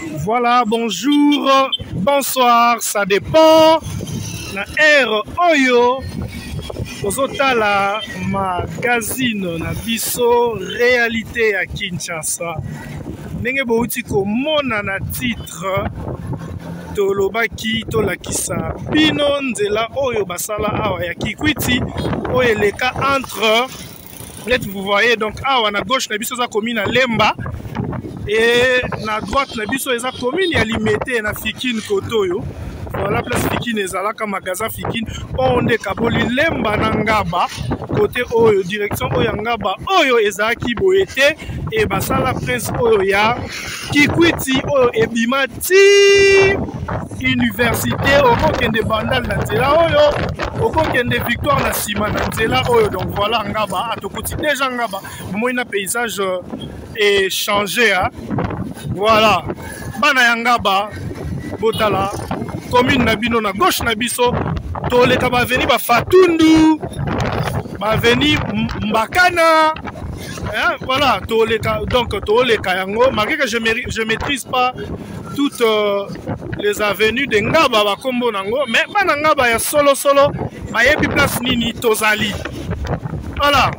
Voilà, bonjour, bonsoir, ça dépend. Na R Oyo, ozotala magazine na biso réalité à Kinshasa. Ndenge bouti komona na titre tolobaki tolakisa bino nzela oyo basala awa ya Kikwiti oyo eleka entre vous voyez donc awa na gauche na biso za commune Lemba et na droite na biso eza commune ya Limete na Fikine Kotoyo. Voilà place Fikine ezalaka magasin Fikine onde kaboli Lemba na Ngaba côté oyo direction oyo Ngaba oyo ezaki boete et basala prince oyo ya Kikwiti oyo ebima ti université okokende bandal na nzela oyo okokende victoire na sima na nzela oyo. Donc voilà Ngaba atokoti déjà Ngaba moina paysage est changé hein? Voilà bana ya Ngaba botala commune na bino na gauche na biso toleka ba veni ba Fatundu ba veni Mbakana hein? Voilà toleka donc toleka yango malgré que je maîtrise pas toutes les avenues de Ngaba ba kombo nango mais bana Ngaba ya solo ba yebi place nini tozali. Voilà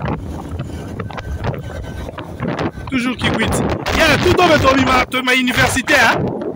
toujours Kikwiti ya tout dans ma université hein?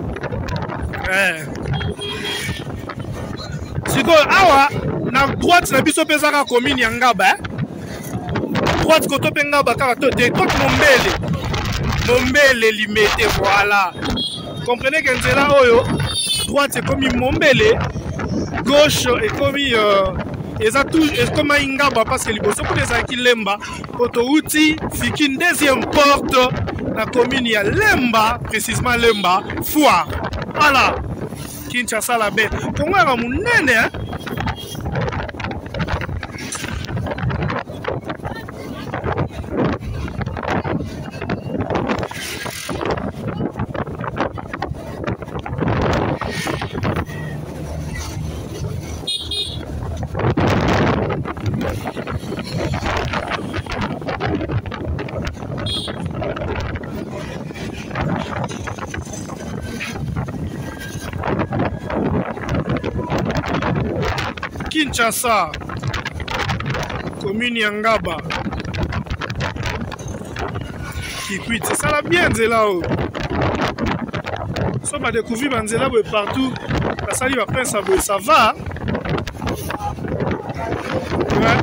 Siko awa na droite na biso pezaka commune ya Ngaba droite koto pe Ngaba kaka to de côte Mombele Limete. Voilà comprenez que nzela oyo droite c'est comme Mombele, gauche est comme comme Ngaba parce que liboso pour les aki Lemba koto uti Fikine deuxième porte la commune ya Lemba précisément Lemba Foire. Voilà Kinshasa la bête Congo ya munene hein? Kinshasa, commune ya Ngaba, Kikwiti, ça la bien nzela o. So ba découvrir banzela boy partout, basali ba prince boy ça va. Ouais.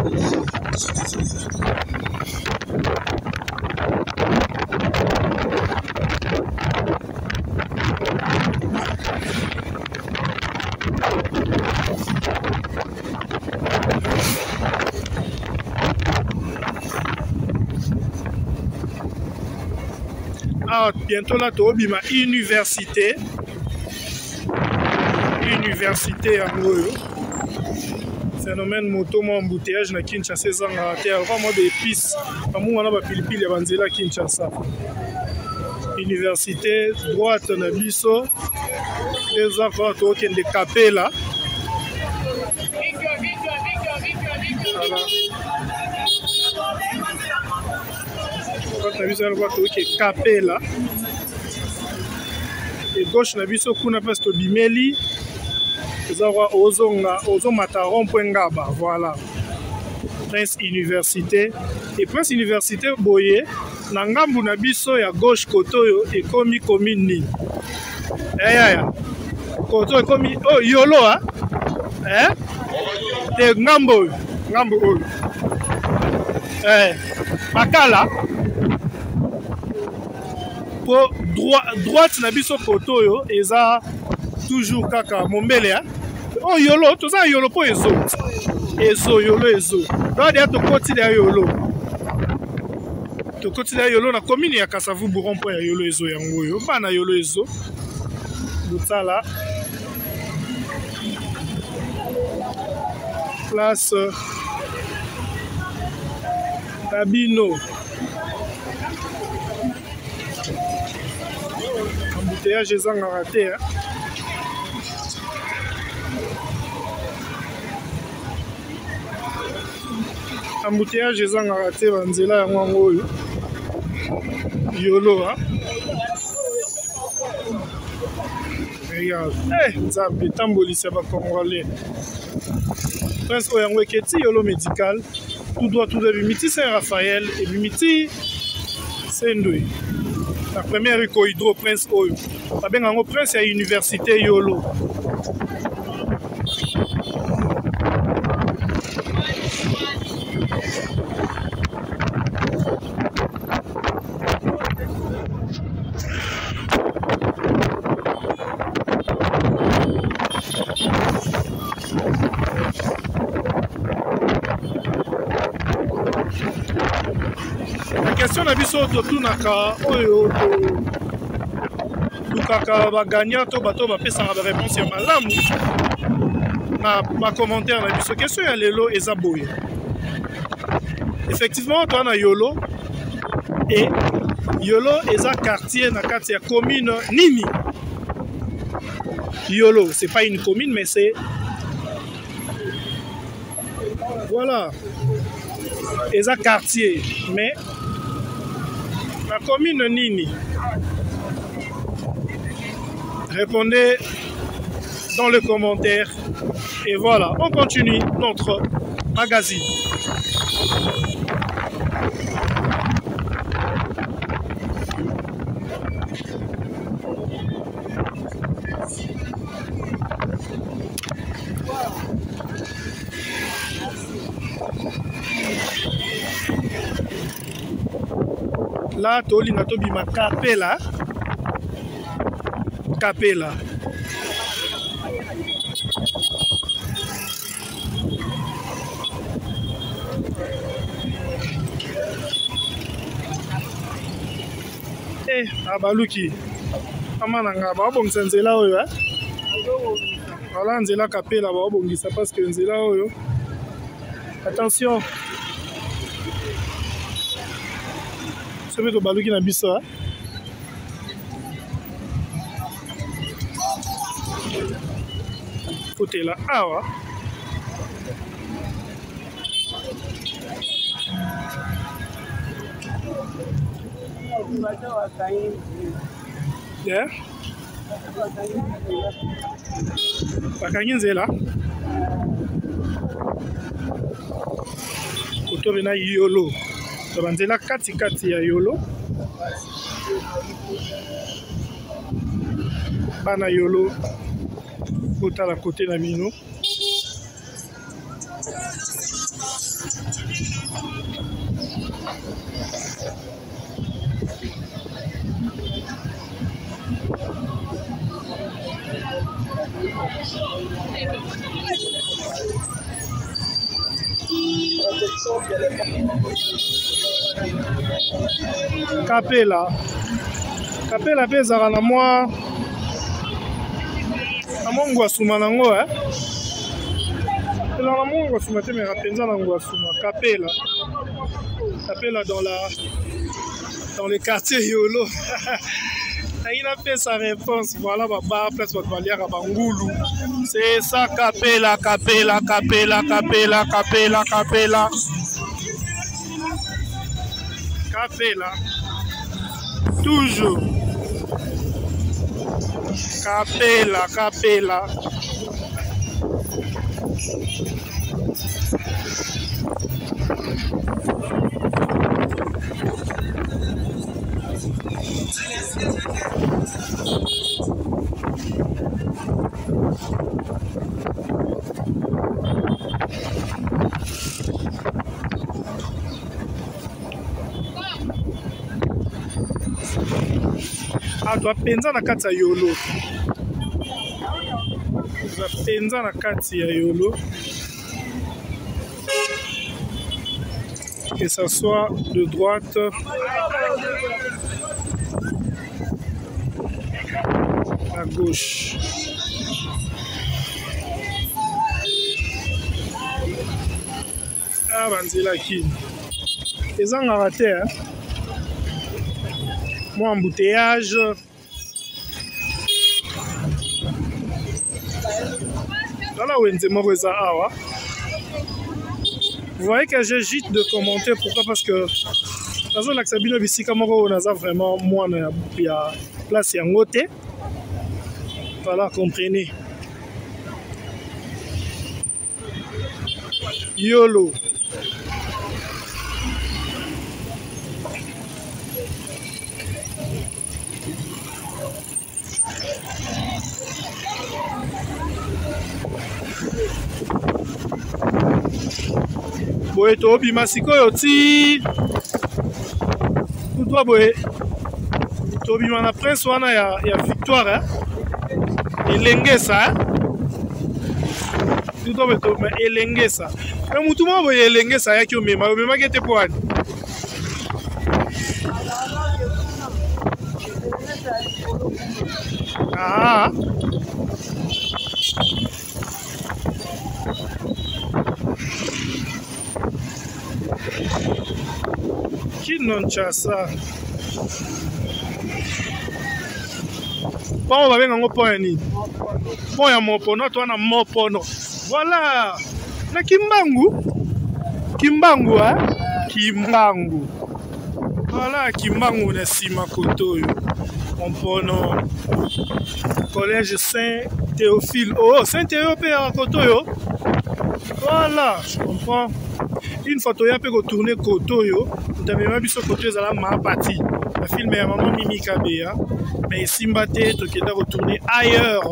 Ah, bientôt là, Tobima université à Ngoyo. Phénomène moto mon embouteillage na Kinshasa zanga terre vraiment des épices. Amu wana ba pilipili ya banzela Kinshasa. Université droite na biso. Les enfants to kende Kapela. Na biso alikuwa toke Kapela et gauche na biso kuna place to bimeli ezakwa ozomata rond-point Ngaba. Voilà Prince Université et Prince Université boye na ngambu na biso ya gauche kotoyo ekomi commune nini ya koto ekomi oh yolo hein te ngambo oyo Makala pour droite na biso kotoyo eza toujours kaka Mombele hein? Oh yolo toza yolo po yolo donc ya tokoti ya yolo na commune ya Kasavu Bouron po ya yolo ezo yango yo bana yolo ezo butala place Tabino embouteillage ezanga raté hein? Embouteillage ezanga raté banzela yango oyo yolo hein? regarde. Eh, Nzambe, tambolisa ba Congolais. Prince Oyango Eketi, Yolo Médical. Tout droit, tout de Bimiti Saint-Raphaël et Bimiti Saint-Ndoué. La première rue Hydro Prince Oyo. La bengango Prince à l'université Yolo. La question na biso totunaka oyo lukaka baganya to bato bapesaka baréponse ya malamu na bacommentaire na biso. Question ya lelo eza boye. Effectivement toa na Yolo et Yolo eza quartier na kati ya commune nini. Yolo c'est pas une commune mais c'est voilà eza quartier mais la commune nini. Répondez dans les commentaires et voilà, on continue notre magazine. Là, tolinga tobima Kapela. Kapela. Eh, abaluki. Amananga ba bongisa nzela oyo eh. Voilà nzela Kapela ba bongisa parce que nzela oyo. Attention. C'est to baluki na biso hein. Côté là awa. Yeah. Bakangi nzela. Koto na Yolo. Banzela kati ya Yolo. Bana Yolo. Kota la côté na mino. Kapela. Kapela pezaka na mwa na mongo asuma nango eh. Pela na mongo asuma te mais rapenza nango asuma Kapela. Kapela dans le quartier Yolo. Il a fait sa réponse. Voilà, baba, place votre valière à Bangoulou. C'est ça, Kapela, Kapela, Kapela, Kapela, Kapela, Kapela. Kapela. Toujours. Kapela, Kapela. Ah, tu as penza na kati ya Yolo. Tu as penza na kati ya Yolo. Que ça soit de droite à gauche. Ah, banzela qui. Les gens raté, hein. Moi, embouteillage. Voilà où est awa. Vous voyez que j'hésite de commenter. Pourquoi? Parce que dans un laxabino bisika moko on a vraiment moins de place yangote. Voilà, comprenez. YOLO. Boye tobima sikoyo ti tutwa boye tobima na prince wana ya victoire elengesa tutwa boye tobima elengesa me mutu moko boye elengesa ayaki omemaki ete po wani Kinshasa. Pont va venir en pont ni. Pont ya mopono to na mopono. Voilà. Na Kimbangu. Kimbangu Kimbangu. Voilà Kimbangu na sima kotoyo. Mopono. Collège Saint-Théophile. Oh, Saint-Théophile à kotoyo. Voilà, je comprends. Une fois que tu as tourner Kotoyo, tu as même vu ce côté de la Mahapati. Le film est maman Mimi Kabea, mais ici, tu as retourné ailleurs.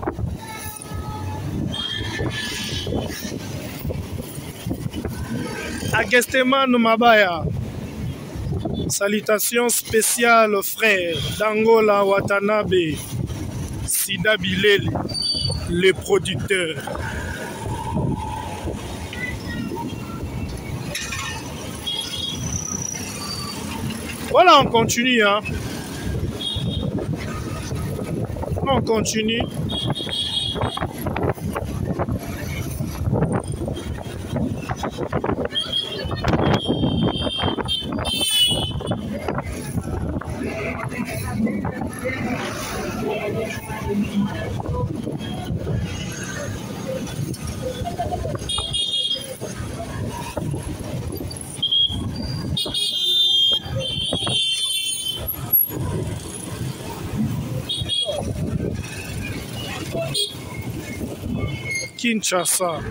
Agesteman Mabaya. Salutations spéciales, frère d'Angola Watanabe, Sida Bileli, le producteur. Voilà, on continue, hein. On continue. Kinshasa.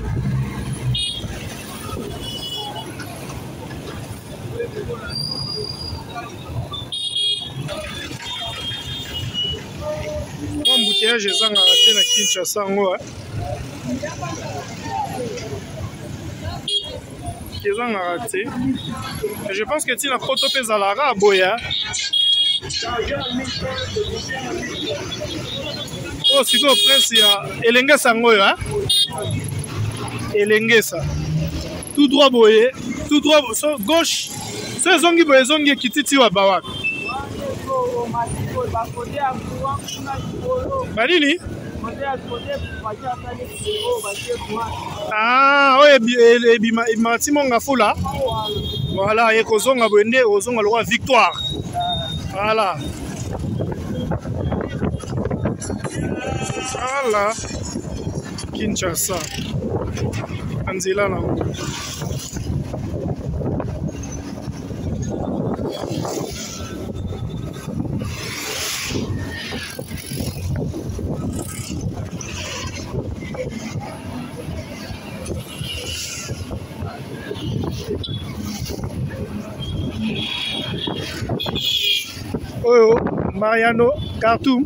Embouteillage ezanga raté na Kinshasa ngo ezanga raté. Je pense que tina poto peza la raboya. Oh, c'est quoi prince ya elengesa ngoyo hein? Elengesa. Tout droit boye, tout droit so gauche. So zongi boye zongi kititi wa bawa. Banini? Ah, oye ebimati monga fula. Voilà, et kozonga boye nde ozonga le roi victoire. Voilà. Voilà. Kinshasa. Anzila na. Oyo, Mariano, Khartoum.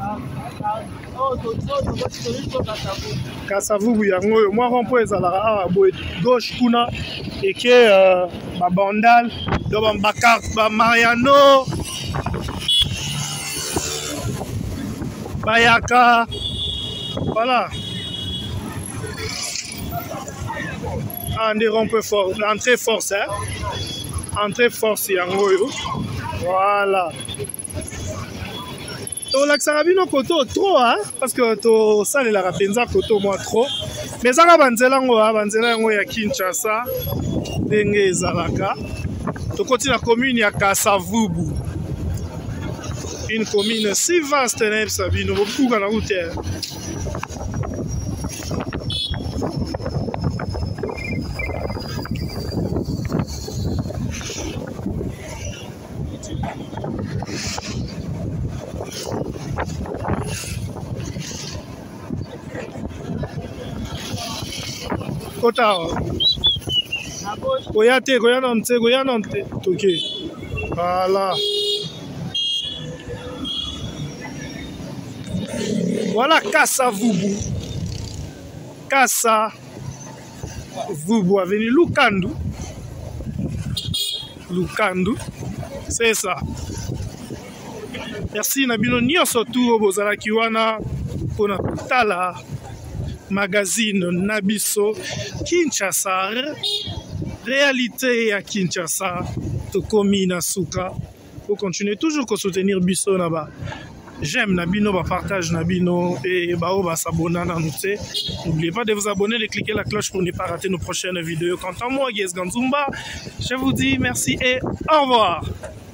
Kasavubu yango oyo mwa rompo ezalaka awa boye gauche kuna eke babandal do bamariano bayaka voilà ande rompo fort entrée force hein entrée force yango oyo voilà. Tolakisaka bino koto trop hein parce que tosalelaka mpenza koto mwa trop mais ezaka banzela yango ya Kinshasa ndenge ezalaka tokoti na commune ya Kasavubu, une commune si vaste nayebisa bino bokuka na route. Kota. Goyate, goyanante, goyanante. Ok. Voilà. Voilà Kassa Vubu. Kassa Vubu avenue Lukandu. Lukandu. C'est ça. Merci Nabino Nyonso Tour Bozalaki wana pona tala magazine Nabiso Kinshasa. Réalité à Kinshasa. Tokomi na suka. Faut continuer toujours à soutenir Biso là-bas. J'aime Nabino, partage Nabino et Baoba s'abonner à nous. N'oubliez pas de vous abonner, de cliquer la cloche pour ne pas rater nos prochaines vidéos. Quant à moi, Yes Ganzumba, je vous dis merci et au revoir.